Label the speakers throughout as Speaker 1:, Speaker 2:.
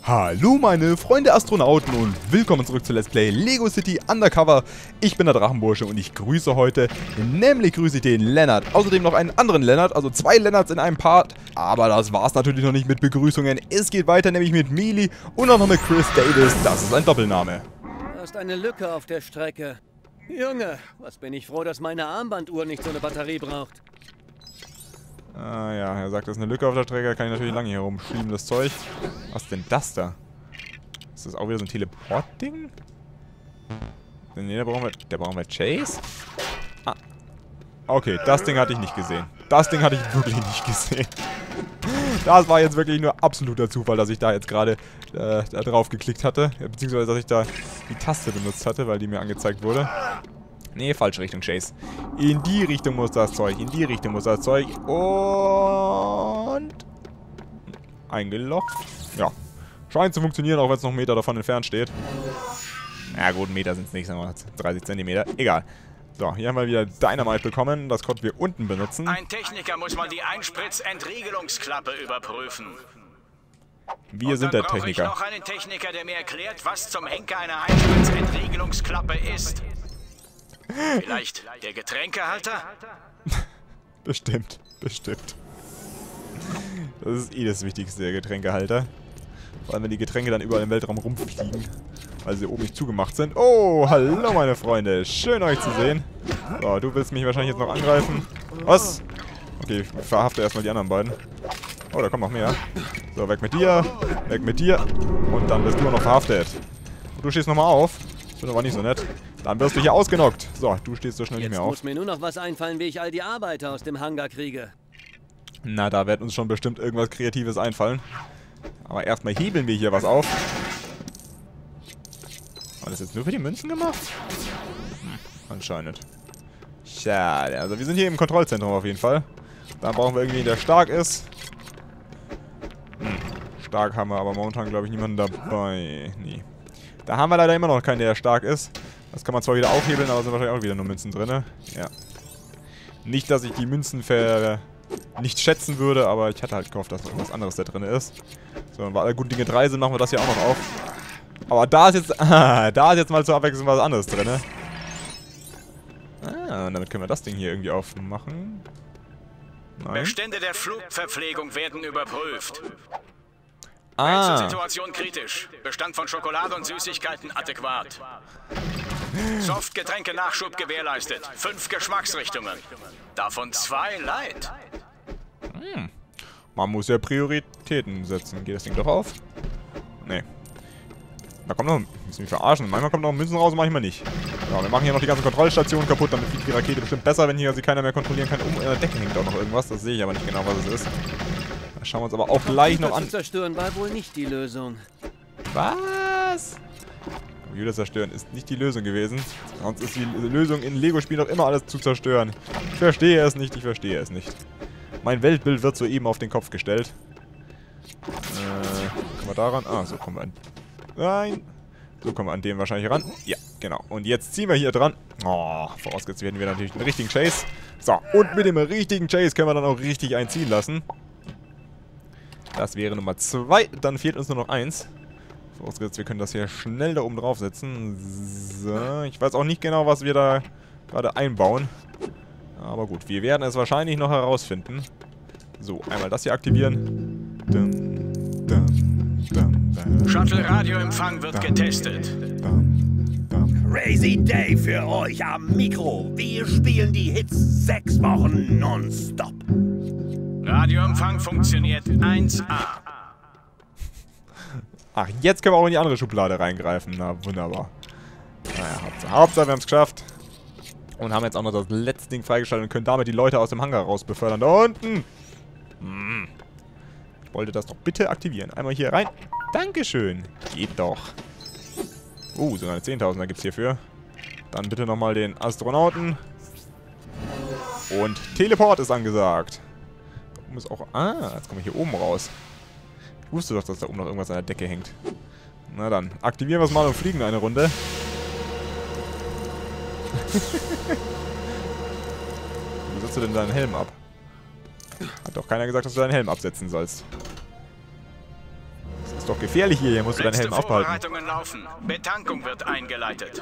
Speaker 1: Hallo meine Freunde Astronauten und willkommen zurück zu Let's Play Lego City Undercover. Ich bin der Drachenbursche und ich grüße heute, nämlich grüße ich den Lennart. Außerdem noch einen anderen Lennart, also zwei Lennarts in einem Part. Aber das war's natürlich noch nicht mit Begrüßungen. Es geht weiter, nämlich mit Mealy und auch noch mit Chris Davis. Das ist ein Doppelname.
Speaker 2: Du hast eine Lücke auf der Strecke. Junge, was bin ich froh, dass meine Armbanduhr nicht so eine Batterie braucht.
Speaker 1: Ah ja, er sagt, das ist eine Lücke auf der Strecke, kann ich natürlich lange hier rumschieben, das Zeug. Was ist denn das da? Ist das auch wieder so ein Teleport-Ding? Nee, da brauchen wir Chase? Ah. Okay, das Ding hatte ich nicht gesehen. Das Ding hatte ich wirklich nicht gesehen. Das war jetzt wirklich nur absoluter Zufall, dass ich da jetzt gerade da drauf geklickt hatte. Beziehungsweise, dass ich da die Taste benutzt hatte, weil die mir angezeigt wurde. Nee, falsche Richtung, Chase. In die Richtung muss das Zeug. In die Richtung muss das Zeug. Und... eingeloggt. Ja. Scheint zu funktionieren, auch wenn es noch einen Meter davon entfernt steht. Ja gut, Meter sind es nicht, sagen wir mal 30 Zentimeter. Egal. So, hier haben wir wieder Dynamite bekommen. Das konnten wir unten benutzen.
Speaker 3: Ein Techniker muss mal die Einspritz-Entriegelungsklappe überprüfen.
Speaker 1: Wir sind der Techniker.
Speaker 3: Und dann brauche ich noch einen Techniker, der mir erklärt, was zum Henker eine Einspritz-Entriegelungsklappe ist. Vielleicht der Getränkehalter?
Speaker 1: Bestimmt, bestimmt. Das ist eh das Wichtigste, der Getränkehalter. Vor allem, wenn die Getränke dann überall im Weltraum rumfliegen, weil sie oben nicht zugemacht sind. Oh, hallo meine Freunde. Schön euch zu sehen. So, du willst mich wahrscheinlich jetzt noch angreifen. Was? Okay, ich verhafte erstmal die anderen beiden. Oh, da kommen noch mehr. So, weg mit dir. Weg mit dir. Und dann wirst du auch noch verhaftet. Und du stehst nochmal auf. Das ist aber nicht so nett. Dann wirst du hier ausgenockt. So, du stehst so schnell nicht mehr auf.
Speaker 2: Jetzt muss mir nur noch was einfallen, wie ich all die Arbeiter aus dem Hangar kriege.
Speaker 1: Na, da wird uns schon bestimmt irgendwas Kreatives einfallen. Aber erstmal hebeln wir hier was auf. War das jetzt nur für die Münzen gemacht? Anscheinend. Schade. Also wir sind hier im Kontrollzentrum auf jeden Fall. Da brauchen wir irgendwie, der stark ist. Stark haben wir aber momentan, glaube ich, niemanden dabei. Nee. Da haben wir leider immer noch keinen, der stark ist. Das kann man zwar wieder aufhebeln, aber sind wahrscheinlich auch wieder nur Münzen drin. Ja. Nicht, dass ich die Münzen nicht schätzen würde, aber ich hatte halt gehofft, dass noch irgendwas anderes da drin ist. So, und weil alle guten Dinge 3 sind, machen wir das hier auch noch auf. Aber da ist jetzt, da ist jetzt mal zur Abwechslung was anderes drin. Ah, und damit können wir das Ding hier irgendwie aufmachen. Nein.
Speaker 3: Bestände der Flugverpflegung werden überprüft.
Speaker 1: Ah.
Speaker 3: Situation kritisch. Bestand von Schokolade und Süßigkeiten adäquat. Softgetränke-Nachschub gewährleistet. 5 Geschmacksrichtungen. Davon 2 Light.
Speaker 1: Man muss ja Prioritäten setzen. Geht das Ding doch auf? Nee. Da kommt noch... Müssen wir verarschen. Manchmal kommt noch Münzen raus, manchmal nicht. Ja, wir machen hier noch die ganzen Kontrollstationen kaputt. Damit fliegt die Rakete bestimmt besser, wenn hier sie keiner mehr kontrollieren kann. In der Decke hängt auch noch irgendwas. Das sehe ich aber nicht genau, was es ist. Das schauen wir uns aber auch gleich noch an.
Speaker 2: Computer zerstören war wohl nicht die Lösung.
Speaker 1: Was? Computer zerstören ist nicht die Lösung gewesen. Sonst ist die Lösung in Lego-Spielen doch immer alles zu zerstören. Ich verstehe es nicht, ich verstehe es nicht. Mein Weltbild wird soeben auf den Kopf gestellt. Kommen wir daran? Ah, so kommen wir an... Nein! So kommen wir an den wahrscheinlich ran. Ja, genau. Und jetzt ziehen wir hier dran. Oh, vorausgesetzt werden wir natürlich den richtigen Chase. So, und mit dem richtigen Chase können wir dann auch richtig einziehen lassen. Das wäre Nummer 2. Dann fehlt uns nur noch 1. Vorausgesetzt, wir können das hier schnell da oben drauf setzen. So, ich weiß auch nicht genau, was wir da gerade einbauen. Aber gut, wir werden es wahrscheinlich noch herausfinden. So, einmal das hier aktivieren.
Speaker 3: Shuttle-Radioempfang wird getestet.
Speaker 4: Crazy Day für euch am Mikro. Wir spielen die Hits 6 Wochen nonstop.
Speaker 3: Radioempfang funktioniert 1A.
Speaker 1: Ach, jetzt können wir auch in die andere Schublade reingreifen. Na, wunderbar. Naja, Hauptsache wir haben es geschafft. Und haben jetzt auch noch das letzte Ding freigeschaltet und können damit die Leute aus dem Hangar raus befördern. Da unten! Ich wollte das doch bitte aktivieren. Einmal hier rein. Dankeschön. Geht doch. Sogar eine 10.000er gibt es hierfür. Dann bitte nochmal den Astronauten. Und Teleport ist angesagt. Da oben ist auch... Ah, jetzt kommen wir hier oben raus. Ich wusste doch, dass da oben noch irgendwas an der Decke hängt. Na dann, aktivieren wir es mal und fliegen eine Runde. Wie setzt du denn deinen Helm ab? Hat doch keiner gesagt, dass du deinen Helm absetzen sollst. Was ist Ist doch gefährlich hier musst du deinen Helm aufbehalten.
Speaker 3: Vorbereitungen laufen. Betankung wird eingeleitet.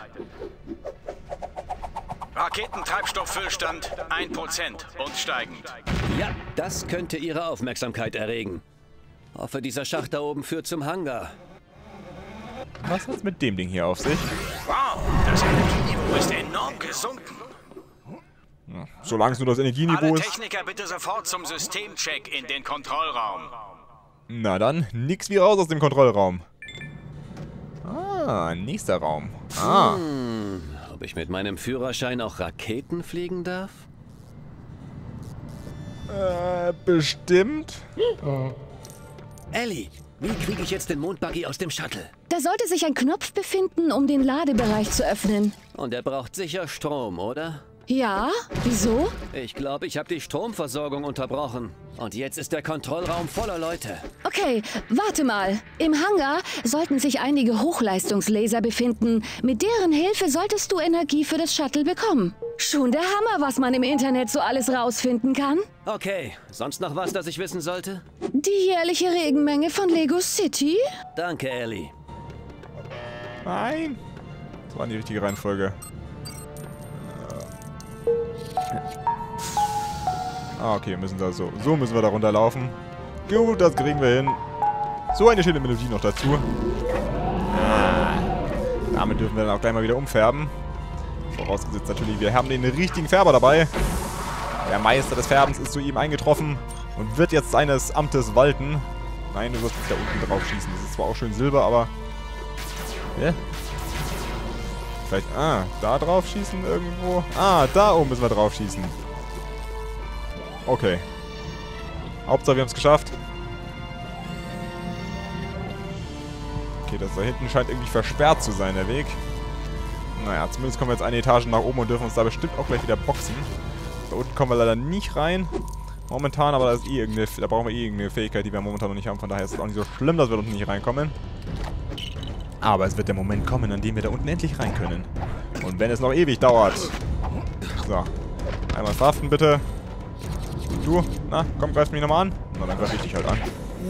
Speaker 3: Raketentreibstofffüllstand 1% und steigend.
Speaker 2: Ja, das könnte Ihre Aufmerksamkeit erregen. Hoffe, dieser Schacht da oben führt zum Hangar.
Speaker 1: Was hat's mit dem Ding hier auf sich?
Speaker 3: Wow, das Energieniveau ist enorm gesunken.
Speaker 1: Ja, solange es nur das Energieniveau
Speaker 3: Alle
Speaker 1: ist.
Speaker 3: Techniker bitte sofort zum Systemcheck in den Kontrollraum.
Speaker 1: Na dann, nix wie raus aus dem Kontrollraum. Ah, nächster Raum. Ah.
Speaker 2: Ob ich mit meinem Führerschein auch Raketen fliegen darf?
Speaker 1: Bestimmt.
Speaker 2: Ellie, wie kriege ich jetzt den Mondbuggy aus dem Shuttle?
Speaker 5: Da sollte sich ein Knopf befinden, um den Ladebereich zu öffnen.
Speaker 2: Und er braucht sicher Strom, oder?
Speaker 5: Ja? Wieso?
Speaker 2: Ich glaube, ich habe die Stromversorgung unterbrochen. Und jetzt ist der Kontrollraum voller Leute.
Speaker 5: Okay, warte mal. Im Hangar sollten sich einige Hochleistungslaser befinden. Mit deren Hilfe solltest du Energie für das Shuttle bekommen. Schon der Hammer, was man im Internet so alles rausfinden kann.
Speaker 2: Okay, sonst noch was, das ich wissen sollte?
Speaker 5: Die jährliche Regenmenge von Lego City?
Speaker 2: Danke, Ellie.
Speaker 1: Nein. Das war die richtige Reihenfolge. Ah, okay, müssen da so müssen wir da runterlaufen. Gut, das kriegen wir hin. So eine schöne Melodie noch dazu. Damit dürfen wir dann auch gleich mal wieder umfärben. Vorausgesetzt natürlich, wir haben den richtigen Färber dabei. Der Meister des Färbens ist zu ihm eingetroffen und wird jetzt seines Amtes walten. Nein, du wirst da unten drauf schießen. Das ist zwar auch schön Silber, aber... Ja? Vielleicht, da drauf schießen irgendwo? Da oben müssen wir drauf schießen. Okay. Hauptsache, wir haben es geschafft. Okay, das da hinten scheint irgendwie versperrt zu sein, der Weg. Naja, zumindest kommen wir jetzt eine Etage nach oben und dürfen uns da bestimmt auch gleich wieder boxen. Da unten kommen wir leider nicht rein. Momentan, aber da brauchen wir irgendeine Fähigkeit, die wir momentan noch nicht haben. Von daher ist es auch nicht so schlimm, dass wir da unten nicht reinkommen. Aber es wird der Moment kommen, an dem wir da unten endlich rein können. Und wenn es noch ewig dauert. So. Einmal verhaften, bitte. Du, na, komm, greifst mich nochmal an. Na, dann greif ich dich halt an.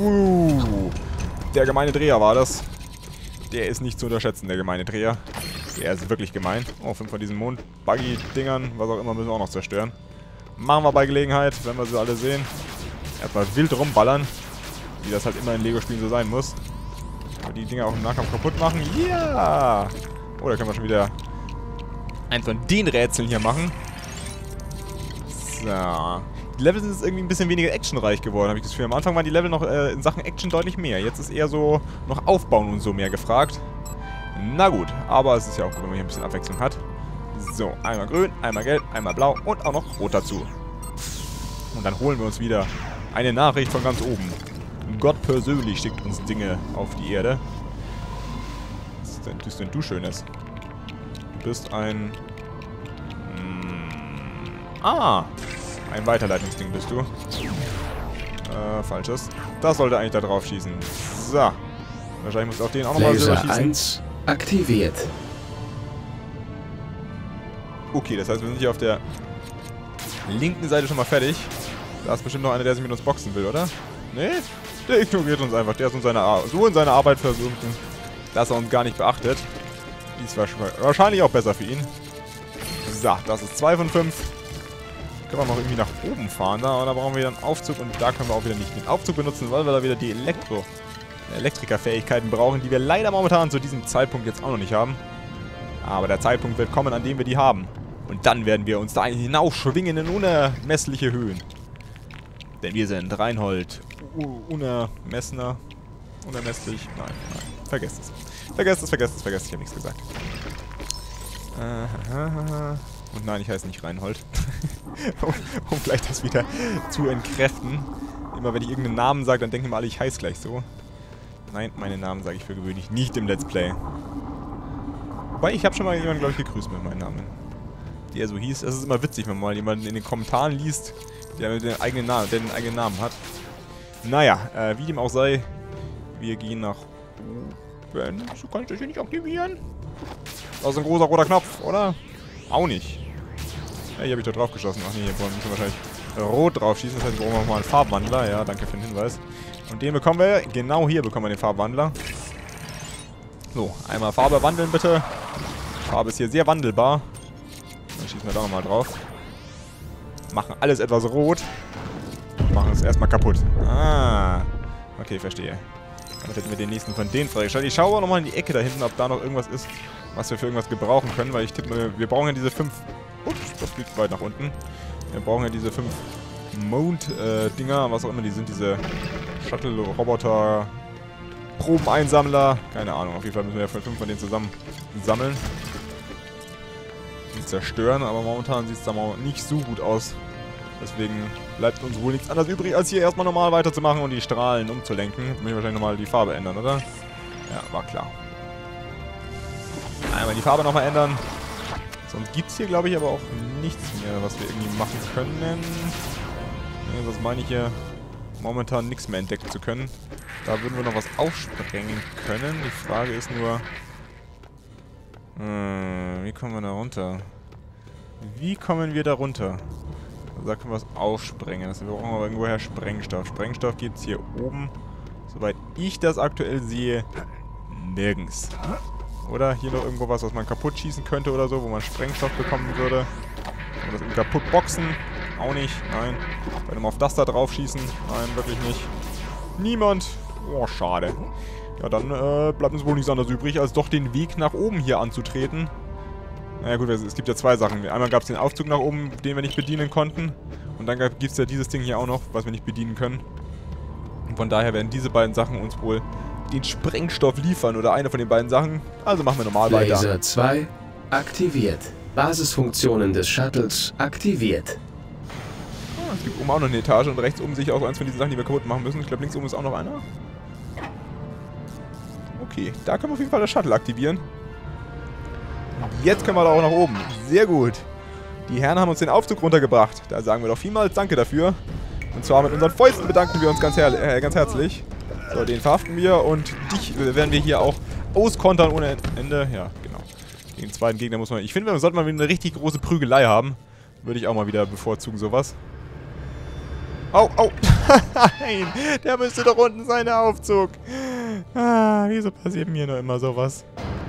Speaker 1: Der gemeine Dreher war das. Der ist nicht zu unterschätzen, der gemeine Dreher. Der ist wirklich gemein. Oh, 5 von diesen Mond-Buggy-Dingern, was auch immer, müssen wir auch noch zerstören. Machen wir bei Gelegenheit, wenn wir sie alle sehen. Erstmal wild rumballern. Wie das halt immer in Lego-Spielen so sein muss. Aber die Dinger auch im Nahkampf kaputt machen. Ja! Oh, da können wir schon wieder eins von den Rätseln hier machen. So. Die Level sind jetzt irgendwie ein bisschen weniger actionreich geworden, habe ich das Gefühl. Am Anfang waren die Level noch in Sachen Action deutlich mehr. Jetzt ist eher so noch Aufbauen und so mehr gefragt. Na gut, aber es ist ja auch gut, wenn man hier ein bisschen Abwechslung hat. So, einmal grün, einmal gelb, einmal blau und auch noch rot dazu. Und dann holen wir uns wieder eine Nachricht von ganz oben. Gott persönlich schickt uns Dinge auf die Erde. Was tust denn du Schönes? Du bist ein... ein Weiterleitungsding bist du. Falsches. Das sollte eigentlich da drauf schießen. So. Wahrscheinlich muss ich auf den auch nochmal Silber schießen.
Speaker 6: 1 aktiviert.
Speaker 1: Okay, das heißt, wir sind hier auf der linken Seite schon mal fertig. Da ist bestimmt noch einer, der sich mit uns boxen will, oder? Nee? Der ignoriert uns einfach. Der ist so in seiner Arbeit versunken, dass er uns gar nicht beachtet. Die ist wahrscheinlich auch besser für ihn. So, das ist 2 von 5. Können wir noch irgendwie nach oben fahren da, und da brauchen wir wieder einen Aufzug und da können wir auch wieder nicht den Aufzug benutzen, weil wir da wieder die Elektrikerfähigkeiten brauchen, die wir leider momentan zu diesem Zeitpunkt jetzt auch noch nicht haben. Aber der Zeitpunkt wird kommen, an dem wir die haben. Und dann werden wir uns da hinaufschwingen in unermessliche Höhen. Denn wir sind Reinhold unermesslich. Nein. Vergesst es. Vergesst es. Ich habe nichts gesagt. Und nein, ich heiße nicht Reinhold. um gleich das wieder zu entkräften. Immer wenn ich irgendeinen Namen sage, dann denken immer alle, ich heiße gleich so. Nein, meinen Namen sage ich für gewöhnlich nicht im Let's Play. Wobei, ich habe schon mal jemanden, glaube ich, gegrüßt mit meinem Namen. Der so hieß. Es ist immer witzig, wenn man mal jemanden in den Kommentaren liest, der den eigenen Namen hat. Naja, wie dem auch sei, wir gehen nach oben. So kann ich das hier nicht aktivieren. Das ist ein großer roter Knopf, oder? Auch nicht. Ja, hier habe ich da drauf geschossen. Ach nee, hier müssen wir wahrscheinlich rot drauf schießen. Das heißt, wir brauchen nochmal einen Farbwandler. Ja, danke für den Hinweis. Und den bekommen wir, genau hier bekommen wir den Farbwandler. So, einmal Farbe wandeln bitte. Farbe ist hier sehr wandelbar. Dann schießen wir da nochmal drauf. Machen alles etwas rot. Machen es erstmal kaputt. Ah, okay, verstehe. Damit hätten wir den nächsten von denen freigeschaltet. Ich schaue aber nochmal in die Ecke da hinten, ob da noch irgendwas ist, was wir für irgendwas gebrauchen können, weil ich tippe, wir brauchen ja diese 5... Ups, das fliegt weit nach unten. Wir brauchen ja diese 5 Mount-Dinger, was auch immer die sind, diese Shuttle-Roboter, Probeneinsammler, keine Ahnung, auf jeden Fall müssen wir ja 5 von denen zusammen sammeln. Die zerstören, aber momentan sieht es da mal nicht so gut aus. Deswegen bleibt uns wohl nichts anderes übrig, als hier erstmal normal weiterzumachen und die Strahlen umzulenken. Jetzt muss ich wahrscheinlich nochmal die Farbe ändern, oder? Ja, war klar. Einmal die Farbe nochmal ändern. Sonst gibt es hier, glaube ich, aber auch nichts mehr, was wir irgendwie machen können. Nee, was meine ich hier? Momentan nichts mehr entdecken zu können. Da würden wir noch was aufsprengen können. Die Frage ist nur... wie kommen wir da runter? Wie kommen wir da runter? Da können wir was aufsprengen. Das brauchen wir aber irgendwoher Sprengstoff. Sprengstoff gibt es hier oben, soweit ich das aktuell sehe, nirgends. Oder hier noch irgendwo was man kaputt schießen könnte oder so, wo man Sprengstoff bekommen würde. Kann man das irgendwie kaputt boxen? Auch nicht. Nein. Können wir auf das da drauf schießen? Nein, wirklich nicht. Niemand. Oh, schade. Ja, dann bleibt uns wohl nichts anderes übrig, als doch den Weg nach oben hier anzutreten. Naja gut, es gibt ja 2 Sachen. Einmal gab es den Aufzug nach oben, den wir nicht bedienen konnten. Und dann gibt es ja dieses Ding hier auch noch, was wir nicht bedienen können. Und von daher werden diese beiden Sachen uns wohl den Sprengstoff liefern oder eine von den beiden Sachen. Also machen wir normal weiter.
Speaker 6: Laser 2 aktiviert. Basisfunktionen des Shuttles aktiviert.
Speaker 1: Ah, es gibt oben auch noch eine Etage und rechts oben sehe ich auch eins von diesen Sachen, die wir kaputt machen müssen. Ich glaube, links oben ist auch noch einer. Okay, da können wir auf jeden Fall das Shuttle aktivieren. Jetzt können wir da auch nach oben. Sehr gut. Die Herren haben uns den Aufzug runtergebracht. Da sagen wir doch vielmals Danke dafür. Und zwar mit unseren Fäusten bedanken wir uns ganz herzlich. So, den verhaften wir und dich werden wir hier auch auskontern ohne Ende. Ja, genau. Den zweiten Gegner muss man... Ich finde, wir sollten mal wieder eine richtig große Prügelei haben. Würde ich auch mal wieder bevorzugen, sowas. Au, au. Nein, der müsste doch unten sein, der Aufzug. Ah, wieso passiert mir nur immer sowas?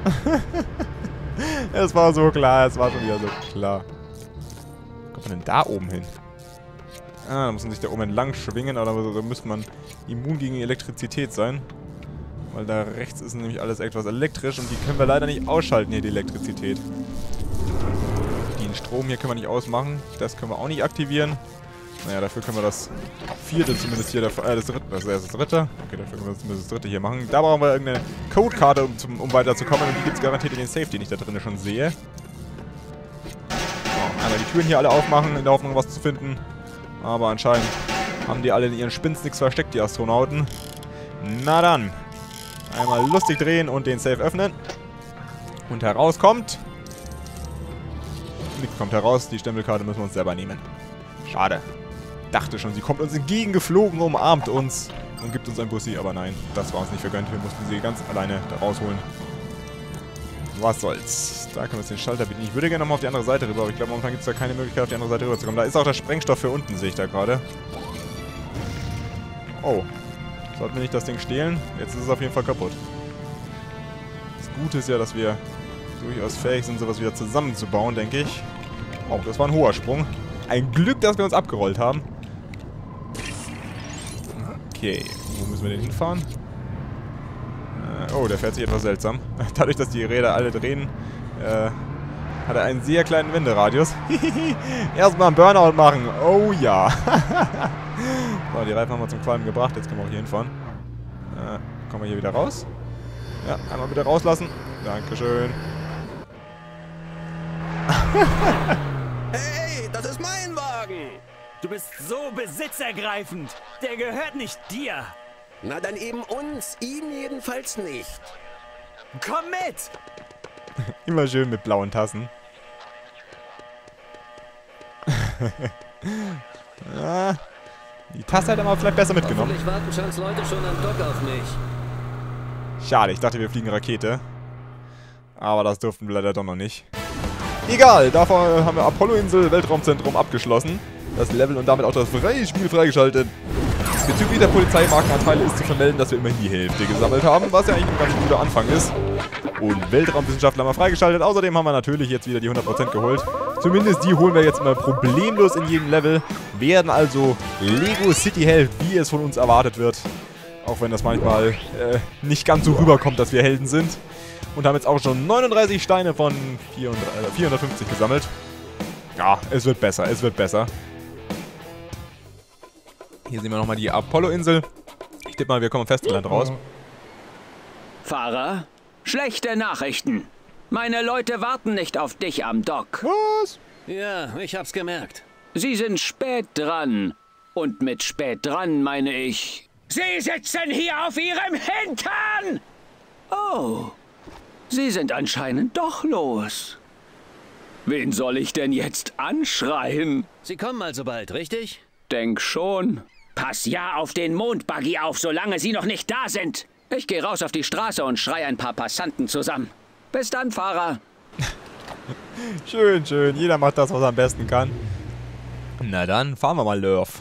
Speaker 1: Es war so klar, es war schon wieder so klar. Wo kommt man denn da oben hin? Ah, da muss man sich da oben entlang schwingen, aber da müsste man immun gegen Elektrizität sein. Weil da rechts ist nämlich alles etwas elektrisch und die können wir leider nicht ausschalten hier, die Elektrizität. Den Strom hier können wir nicht ausmachen, das können wir auch nicht aktivieren. Naja, dafür können wir das 4. zumindest hier, das 3. Das ist erst das 3. Okay, dafür können wir zumindest das 3. hier machen. Da brauchen wir irgendeine Codekarte, um weiterzukommen. Und die gibt es garantiert in den Safe, den ich da drinnen schon sehe. So, einmal die Türen hier alle aufmachen, in der Hoffnung, was zu finden. Aber anscheinend haben die alle in ihren Spins nichts versteckt, die Astronauten. Na dann. Einmal lustig drehen und den Safe öffnen. Und herauskommt... Nichts kommt heraus, die Stempelkarte müssen wir uns selber nehmen. Schade. Dachte schon, sie kommt uns entgegengeflogen, umarmt uns und gibt uns ein Bussi, aber nein, das war uns nicht vergönnt. Wir mussten sie ganz alleine da rausholen. Was soll's. Da können wir jetzt den Schalter bedienen. Ich würde gerne nochmal auf die andere Seite rüber, aber ich glaube, momentan gibt es da keine Möglichkeit, auf die andere Seite rüber zu kommen. Da ist auch der Sprengstoff für unten, sehe ich da gerade. Oh. Sollten wir nicht das Ding stehlen? Jetzt ist es auf jeden Fall kaputt. Das Gute ist ja, dass wir durchaus fähig sind, sowas wieder zusammenzubauen, denke ich. Oh, das war ein hoher Sprung. Ein Glück, dass wir uns abgerollt haben. Okay, wo müssen wir denn hinfahren? Oh, der fährt sich etwas seltsam. Dadurch, dass die Räder alle drehen, hat er einen sehr kleinen Wenderadius. Erstmal einen Burnout machen. Oh ja. So, die Reifen haben wir zum Qualmen gebracht. Jetzt können wir auch hier hinfahren. Kommen wir hier wieder raus? Ja, einmal wieder rauslassen. Dankeschön.
Speaker 2: Hey, das ist mein Wagen!
Speaker 7: Du bist so besitzergreifend. Der gehört nicht dir.
Speaker 2: Na dann eben uns, ihm jedenfalls nicht.
Speaker 7: Komm mit!
Speaker 1: Immer schön mit blauen Tassen. Ja, die Tasse hätte man vielleicht besser mitgenommen.
Speaker 2: Hoffentlich warten Chans Leute schon am Dock auf mich.
Speaker 1: Schade, ich dachte, wir fliegen Rakete. Aber das durften wir leider doch noch nicht. Egal, davor haben wir Apollo-Insel, Weltraumzentrum abgeschlossen. Das Level und damit auch das freie Spiel freigeschaltet. Bezüglich der Polizeimarkenanteile ist zu vermelden, dass wir immerhin die Hälfte gesammelt haben, was ja eigentlich ein ganz guter Anfang ist. Und Weltraumwissenschaftler haben wir freigeschaltet. Außerdem haben wir natürlich jetzt wieder die 100% geholt. Zumindest die holen wir jetzt mal problemlos in jedem Level. Werden also Lego City Held, wie es von uns erwartet wird. Auch wenn das manchmal nicht ganz so rüberkommt, dass wir Helden sind. Und haben jetzt auch schon 39 Steine von 450 gesammelt. Ja, es wird besser, es wird besser. Hier sehen wir nochmal die Apollo-Insel. Ich tippe mal, wir kommen im Festland raus.
Speaker 3: Fahrer, schlechte Nachrichten. Meine Leute warten nicht auf dich am Dock.
Speaker 1: Was?
Speaker 2: Ja, ich hab's gemerkt.
Speaker 3: Sie sind spät dran. Und mit spät dran meine ich... Sie sitzen hier auf ihrem Hintern! Oh, Sie sind anscheinend doch los. Wen soll ich denn jetzt anschreien?
Speaker 2: Sie kommen also bald, richtig?
Speaker 3: Denk schon. Pass ja auf den Mondbuggy auf, solange Sie noch nicht da sind. Ich gehe raus auf die Straße und schreie ein paar Passanten zusammen. Bis dann, Fahrer.
Speaker 1: Schön, schön. Jeder macht das, was er am besten kann. Na dann, fahren wir mal, Lerf.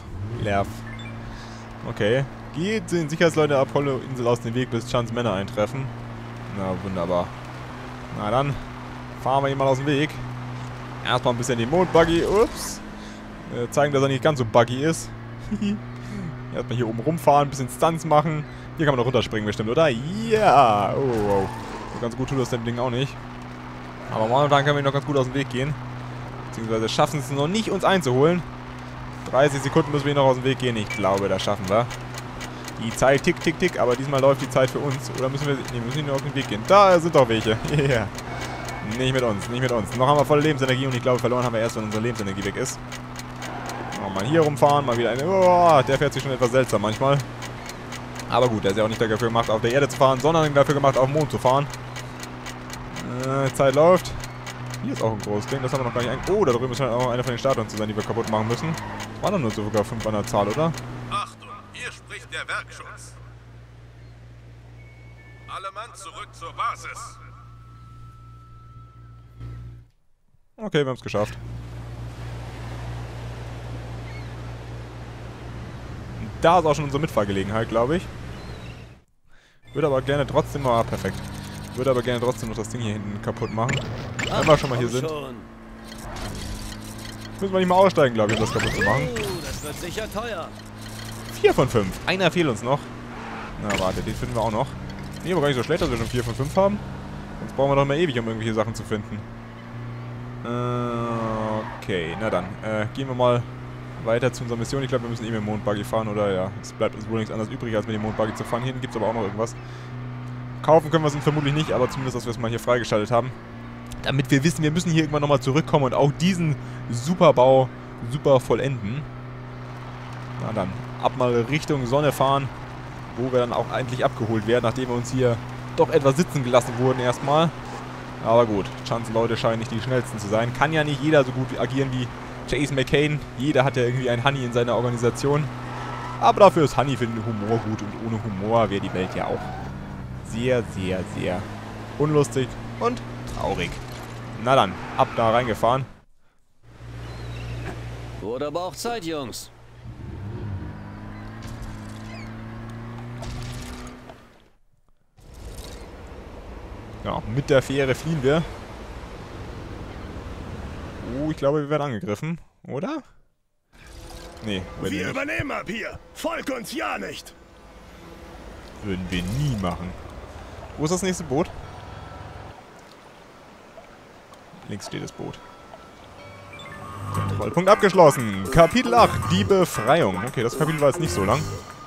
Speaker 1: Okay. Geht den Sicherheitsleute der Apollo-Insel aus dem Weg, bis Chans Männer eintreffen. Na, wunderbar. Na dann, fahren wir ihn mal aus dem Weg. Erstmal ein bisschen den Mondbuggy. Ups. Zeigen, dass er nicht ganz so buggy ist. Erstmal hier oben rumfahren, ein bisschen Stunts machen. Hier kann man noch runterspringen bestimmt, oder? Ja! Oh. So ganz gut tut das dem Ding auch nicht. Aber momentan können wir noch ganz gut aus dem Weg gehen. Beziehungsweise schaffen es noch nicht, uns einzuholen. 30 Sekunden müssen wir noch aus dem Weg gehen. Ich glaube, das schaffen wir. Die Zeit tick, tick, tick. Aber diesmal läuft die Zeit für uns. Oder müssen wir... Ne, wir müssen nur auf den Weg gehen. Da sind doch welche. Yeah. Nicht mit uns, nicht mit uns. Noch haben wir volle Lebensenergie und ich glaube, verloren haben wir erst, wenn unsere Lebensenergie weg ist. Mal hier rumfahren, mal wieder eine... Oh, der fährt sich schon etwas seltsam manchmal. Aber gut, der ist ja auch nicht dafür gemacht, auf der Erde zu fahren, sondern dafür gemacht, auf dem Mond zu fahren. Zeit läuft. Hier ist auch ein großes Ding, das haben wir noch gar nicht... Oh, da drüben ist auch eine von den Statuen zu sein, die wir kaputt machen müssen. Das waren doch nur sogar 5 an der Zahl, oder?
Speaker 8: Achtung, hier spricht der Werkschutz. Alle Mann zurück zur Basis.
Speaker 1: Okay, wir haben es geschafft. Da ist auch schon unsere Mitfahrgelegenheit, glaube ich. Würde aber gerne trotzdem mal... perfekt. Würde aber gerne trotzdem noch das Ding hier hinten kaputt machen. Wenn wir schon mal hier sind. Müssen wir nicht mal aussteigen, glaube ich, um das kaputt zu machen.
Speaker 2: Das wird sicher teuer.
Speaker 1: 4 von 5. Einer fehlt uns noch. Na, warte, den finden wir auch noch. Nee, aber gar nicht so schlecht, dass wir schon 4 von 5 haben. Sonst brauchen wir doch mal ewig, um irgendwelche Sachen zu finden. Okay, na dann. Gehen wir mal weiter zu unserer Mission. Ich glaube, wir müssen mit dem Mondbuggy fahren, oder? Ja, es bleibt uns wohl nichts anderes übrig, als mit dem Mondbuggy zu fahren. Hier hinten gibt es aber auch noch irgendwas. Kaufen können wir es vermutlich nicht, aber zumindest, dass wir es mal hier freigeschaltet haben. Damit wir wissen, wir müssen hier irgendwann nochmal zurückkommen und auch diesen Superbau super vollenden. Na dann, ab mal Richtung Sonne fahren, wo wir dann auch endlich abgeholt werden, nachdem wir uns hier doch etwas sitzen gelassen wurden erstmal. Aber gut, Chans Leute scheinen nicht die schnellsten zu sein. Kann ja nicht jeder so gut agieren wie Chase McCain. Jeder hat ja irgendwie einen Honey in seiner Organisation. Aber dafür ist Honey für den Humor gut und ohne Humor wäre die Welt ja auch sehr, sehr, sehr unlustig und traurig. Na dann, ab da reingefahren.
Speaker 2: Wurde aber auch Zeit, Jungs.
Speaker 1: Ja, mit der Fähre fliehen wir. Oh, ich glaube, wir werden angegriffen, oder? Nee,
Speaker 4: wir übernehmen ab hier. Folg uns ja nicht.
Speaker 1: Würden wir nie machen. Wo ist das nächste Boot? Links steht das Boot. Kontrollpunkt abgeschlossen. Kapitel 8, die Befreiung. Okay, das Kapitel war jetzt nicht so lang.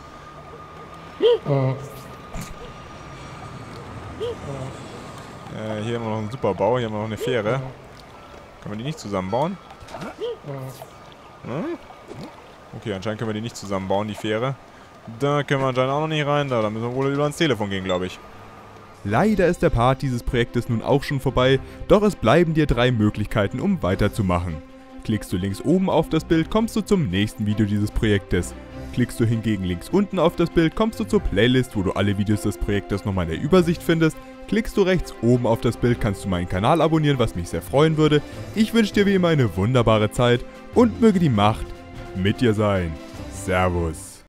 Speaker 1: Hier haben wir noch einen Superbau. Hier haben wir noch eine Fähre. Können wir die nicht zusammenbauen? Okay, anscheinend können wir die nicht zusammenbauen, die Fähre. Da können wir anscheinend auch noch nicht rein. Da müssen wir wohl über ans Telefon gehen, glaube ich.
Speaker 9: Leider ist der Part dieses Projektes nun auch schon vorbei, doch es bleiben dir 3 Möglichkeiten, um weiterzumachen. Klickst du links oben auf das Bild, kommst du zum nächsten Video dieses Projektes. Klickst du hingegen links unten auf das Bild, kommst du zur Playlist, wo du alle Videos des Projektes nochmal in der Übersicht findest. Klickst du rechts oben auf das Bild, kannst du meinen Kanal abonnieren, was mich sehr freuen würde. Ich wünsche dir wie immer eine wunderbare Zeit und möge die Macht mit dir sein. Servus.